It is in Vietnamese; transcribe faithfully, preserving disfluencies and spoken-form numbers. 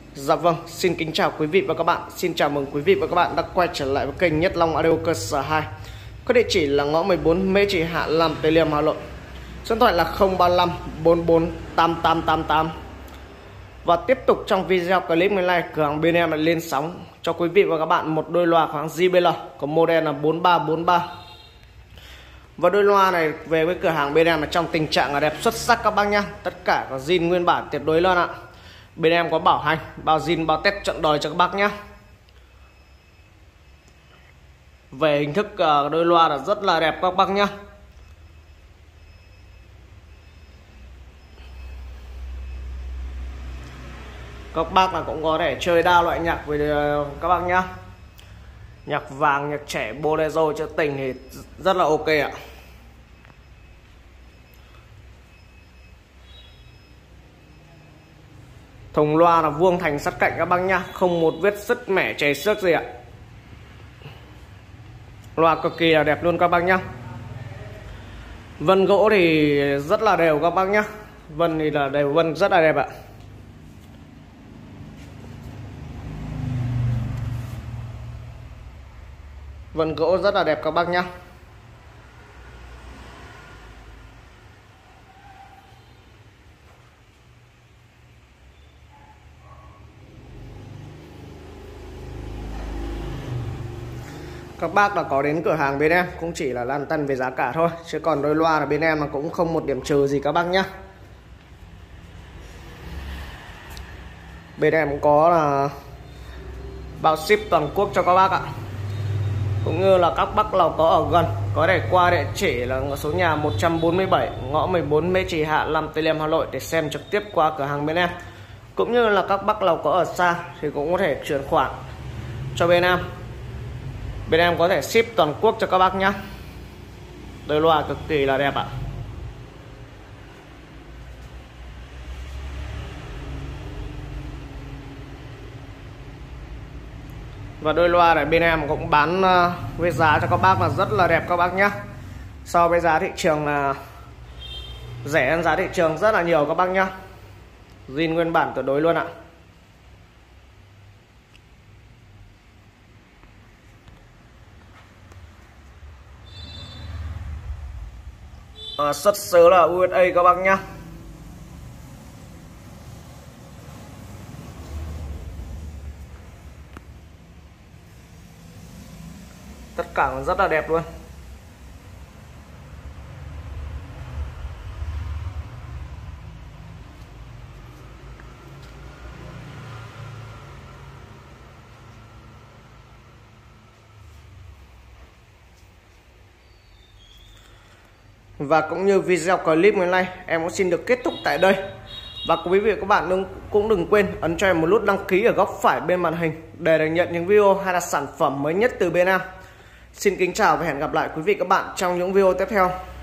Dạ vâng, xin kính chào quý vị và các bạn. Xin chào mừng quý vị và các bạn đã quay trở lại với kênh Nhất Long Audio cơ sở hai. Có địa chỉ là ngõ mười bốn Mễ Trì Hạ Long, Tây Liêm, Hà Nội. Số điện thoại là không ba lăm bốn bốn tám tám tám tám. Và tiếp tục trong video clip ngày nay, cửa hàng bên em lại lên sóng cho quý vị và các bạn một đôi loa của hãng gi bê lờ có model là bốn ba bốn ba. Và đôi loa này về với cửa hàng bên em là trong tình trạng là đẹp xuất sắc các bác nhá. Tất cả có zin nguyên bản tuyệt đối luôn ạ. Bên em có bảo hành, bao zin bao test trọn đời cho các bác nhé. Về hình thức đôi loa là rất là đẹp các bác nhé. Các bác là cũng có thể chơi đa loại nhạc với các bác nhé. Nhạc vàng, nhạc trẻ, bolero, trữ tình thì rất là ok ạ. Thùng loa là vuông thành sắt cạnh các bác nhá, không một vết sứt mẻ chảy xước gì ạ. Loa cực kỳ là đẹp luôn các bác nhá. Vân gỗ thì rất là đều các bác nhá. Vân thì là đều vân rất là đẹp ạ. Vân gỗ rất là đẹp các bác nhá. Các bác là có đến cửa hàng bên em cũng chỉ là lăn tăn về giá cả thôi, chứ còn đôi loa là bên em mà cũng không một điểm trừ gì các bác nhá. Bên em cũng có là bao ship toàn quốc cho các bác ạ. Cũng như là các bác nào có ở gần có thể qua địa chỉ là số nhà một trăm bốn mươi bảy ngõ mười bốn Mễ Trì Hạ Long, Tây Liêm, Hà Nội để xem trực tiếp qua cửa hàng bên em. Cũng như là các bác nào có ở xa thì cũng có thể chuyển khoản cho bên em. Bên em có thể ship toàn quốc cho các bác nhé. Đôi loa cực kỳ là đẹp ạ. Và đôi loa này bên em cũng bán với giá cho các bác là rất là đẹp các bác nhé. So với giá thị trường là rẻ hơn giá thị trường rất là nhiều các bác nhé. Zin nguyên bản tuyệt đối luôn ạ. À, xuất xứ là u ét a các bác nhá. Tất cả rất là đẹp luôn. Và cũng như video clip ngày nay em cũng xin được kết thúc tại đây. Và quý vị và các bạn đừng, cũng đừng quên ấn cho em một nút đăng ký ở góc phải bên màn hình để được nhận những video hay là sản phẩm mới nhất từ bên em. Xin kính chào và hẹn gặp lại quý vị và các bạn trong những video tiếp theo.